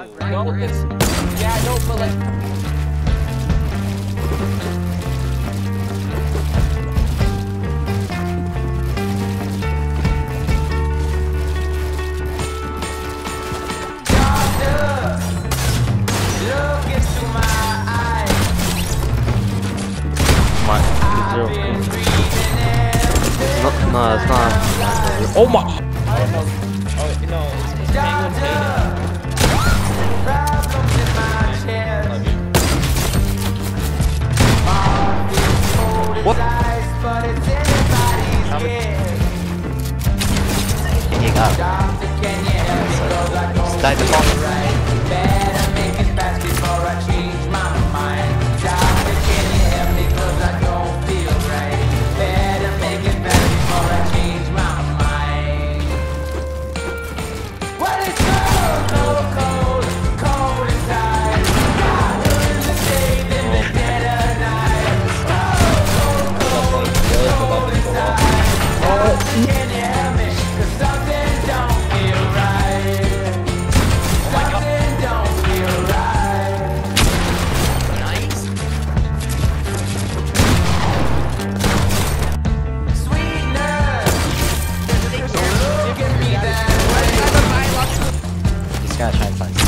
No, it's yeah, no, but like. No, it's not. Oh my! Oh no! Oh no! It's Penguin Hayden. What? You got it. Dive the ball. Just gotta try and find